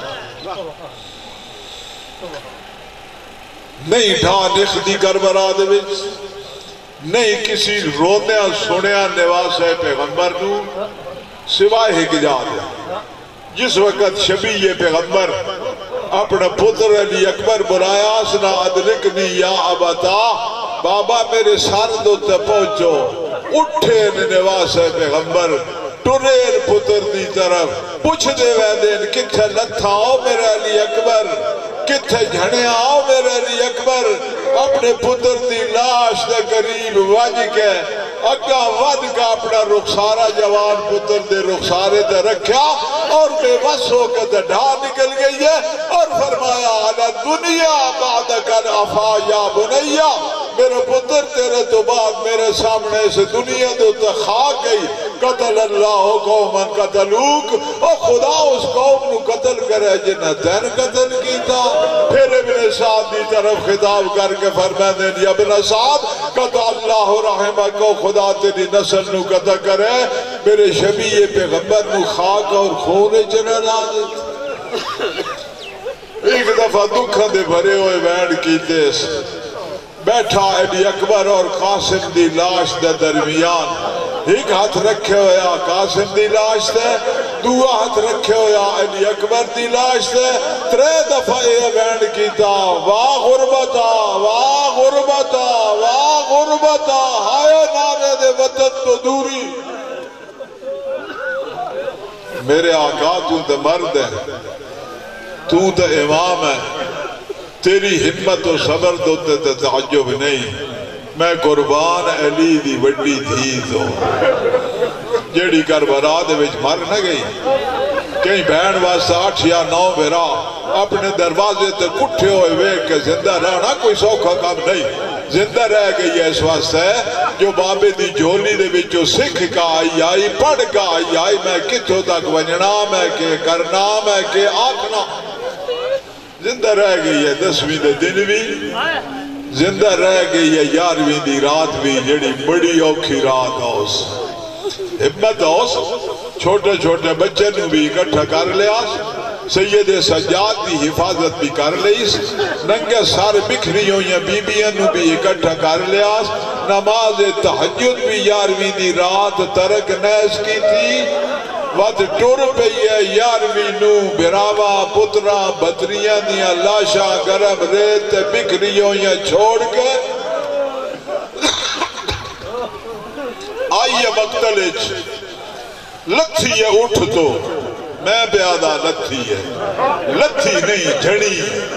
نہیں ڈھا نخدی کربلا دے وچ نہیں کسی رونیا سنیا نواسے پیغمبر نو سوائے ہی گجا دیا جس وقت شبیہ پیغمبر اپنا پتر علی اکبر بلایا اسنا ادرکنی یا ابتا بابا میرے سر دو تے پہنچو اٹھے نواس پیغمبر ٹرین پتر دی طرف پوچھ دے ویدین کتھے لتھا آؤ میرے علی اکبر کتھے جھنے آؤ میرے علی اکبر اپنے پتر دی لاش دے قریب وج کے اگا ود کا اپنا رخسارہ جوان پتر دے رخسارے دے رکھیا اور بے بس ہو کے ڈھا نکل گئی ہے اور فرمایا علی دنیا بعد کر افا یا بنیا میرے پتر تیرے تو بعد میرے سامنے سے دنیا دو تخا گئی قتل اللہ قومن قتلوک اور خدا اس قوم نو قتل کرے جنہ تین قتل کی تھا پھر ابن سعد دی طرف خطاب کر کے فرمائے دیں یا ابن سعد قتل اللہ رحمہ کو خدا تیری نسل نو قتل کرے میرے شبیہ پیغمبر نو خاک اور خون چنہ لا دیتا ایک دفعہ دکھا دے بھرے ہوئے وینڈ کی تیس بیٹھا علی اکبر اور قاسم دی لاش دے درمیان ایک ہاتھ رکھے ہویا قاسم دی لاش دے دو ہاتھ رکھے ہویا علی اکبر دی لاش دے ترے دفعہ یہ بینڈ کیتا واہ غربتا واہ غربتا واہ غربتا ہائے نارے دے وطن تو دوری میرے آقا تو تے مرد ہے تو تے امام ہے تیری ہمت و صبر دوتے تے تعجب نہیں میں قربان علی دی وڈی دھی دو جیڑی کربلا دے وچ مر نہ گئی کہیں بہن واسطہ آٹھ یا نو بیرا اپنے دروازے تے کٹھے ہوئے ویک کے زندہ رہنا کوئی سوکھا کام نہیں زندہ رہ گئی ہے اس واسطے جو بابے دی جھولی دے وچوں سکھ کا آئی آئی پڑھ کا آئی آئی میں کتھوں تک ونجنا میں کہ کرنا میں کہ آکھنا زندہ رہ گئی ہے دسویں دے دن بھی زندہ رہ گئی ہے یارویں دی رات بھی جڑی بڑی اوکھی رات ہوس ہمت ہوس چھوٹے چھوٹے بچے نو بھی اکٹھا کر لیا سید سجاد دی حفاظت بھی کر لیس ننگے سارے بکھری ہوئی ہیں بی بیاں نو بھی اکٹھا کر لیا نماز تہجد بھی یارویں دی رات ترک نیس کی تھی وقت ٹور پئی ہے یارویں نو براوا پترا بطریاں دیا لاشا گرم ریت بکھریوں یا چھوڑ کے آئیے مقتلج لتھی ہے اٹھ تو میں بیادہ لتھی ہے لتھی نہیں جھڑی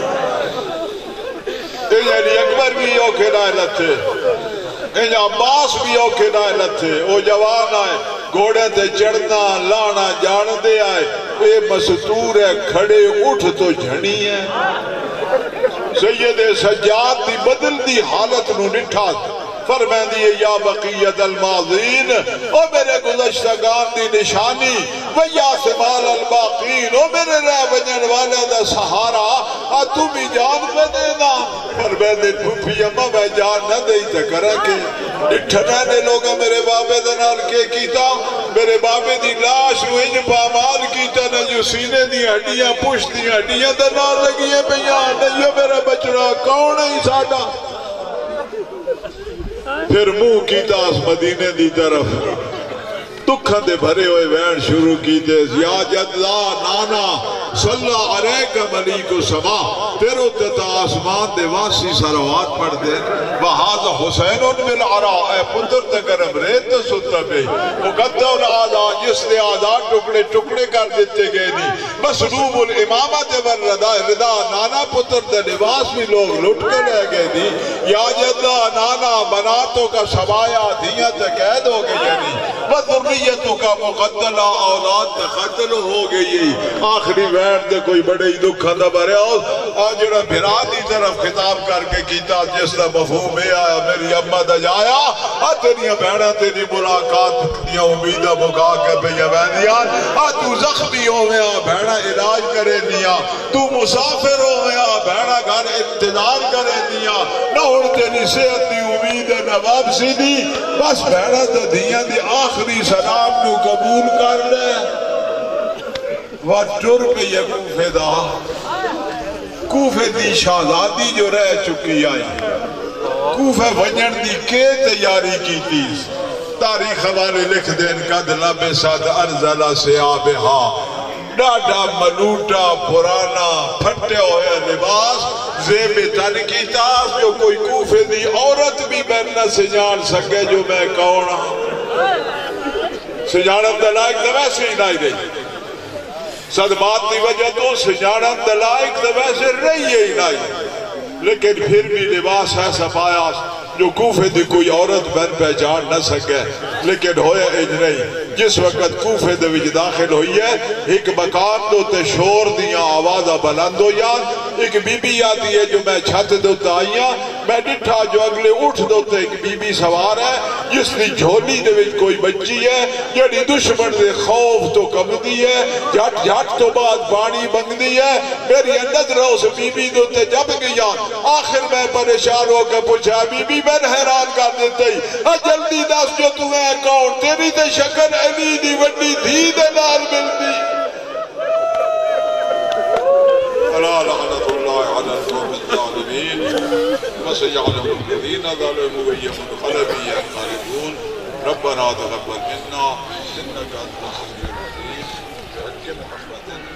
یعنی اکبر بھی اوکے نائے لتھے انجا عباس بھی اوکے نائے لتھے او جوان آئے گھوڑے تے چڑھنا لانا جان دے آئے اے مستور ہے کھڑے اٹھ تو جھنی ہے سید سجاد دی بدل دی حالت نو نٹھا فرمائیں دیئے یا بقیت الماضین او میرے گزشتگان دی نشانی ویا سمال الباقین او میرے رہ بجن والے دا سہارا آ تو بھی جان پہ دینا فرمائیں دے پھوپی اما میں جان نہ دے تے کرا کے اٹھنانے لوگا میرے بابے دنال کے کیتا میرے بابے دی لاش نو انج پامال کیتا نہ جو سینے دی ہڈیاں پشت دی ہڈیاں دنال لگی ہیں بیان نہیں میرا بچڑا کون ہے ساڑا پھر منہ کی تاس مدینے دی طرف دکھن دے بھرے ہوئے وین شروع کی تے یا جدلا نانا صلی علیکہ ملیک و سما تیرو تتا آسمان دے واسی سروات پڑھ دے وہاز حسین من عرا اے پتر تکرم ریت ستا پہ مقدر آدھا جس نے آدھا ٹکڑے ٹکڑے کر دیتے گئے نہیں مسلوب الامامت وردا ردا نانا پتر دے لباس بھی لوگ لٹ کے لے گئے دی یا جدلا نانا بناتوں کا سبایا دیا تے قید ہو گئی یعنی وذریتوں کا مقدلہ اولاد تقتل ہو گئی آخری ویڈ دے کوئی بڑے ہی دکھا دا بھرے آج جڑا بھرا دی طرف خطاب کر کے کیتا جس دا مفہوم ہے آیا میری امہ دا جایا آج تیریاں بہنہ تیری ملاقات دیا امیدہ مکا کے بھئی بہنیاں آج تو زخمی ہو گیا بہنہ علاج کرے دیا تو مسافر ہو گیا بہنہ گھر انتظار کرے دیا نہ ہون تیری صحت دی امید ہے نہ واپسی دی بس بہنہ دا دیا دی آخری سلام نو قبول کر لے وَٹُر پہ یہ کوفے دا کوفے دی شہزادی جو رہ چکی آئی کوفے ونجن دی کے تیاری کی تیز تاریخ حوالے لکھ دین قد لب ساد ارزلہ سے آبہا ڈاڈا منوٹا پرانا پھٹے ہوئے لباس زیب تن کی تاس جو کوئی کوفے دی عورت بھی میں نہ سجان سکے جو میں کون سجانت دلائق دے ویسے ہی نہیں رہی صدمات دی وجہ تو سجانت دلائق دے ویسے رہی ہی نہیں لیکن پھر بھی لباس ایسا پایا جو کوفے دی کوئی عورت بن پہچان نہ سکے لیکن ہویا اج نہیں جس وقت کوفے دے وچ داخل ہوئی ہے ایک مقام دو تے شور دیاں آوازہ بلند ہو یاد ایک بی بی آتی ہے جو میں چھت دو تے آئیاں میں ڈٹھا جو اگلے اٹھ دو تے ایک بی بی سوار ہے جس نے جھولی دے وچ کوئی بچی ہے جڑی دشمن دے خوف تو کم دی ہے جھٹ جھٹ تو بعد پانی بنگ دی ہے میری نظر اس بی بی دو تے جب گیا آخر میں پریشان ہو کے پوچھا بی بی میں حیران کر دیتے ہی جلدی دس جو تمہیں کون تیری تے شکر علی دی وڈی دھی دے نال ملتی الا لعنت اللہ علی القوم الظالمین وسيعلم الذين ظلموا أي منقلب ينقلبون ربنا تقبل منا إنك أنت السميع العليم بحق محمد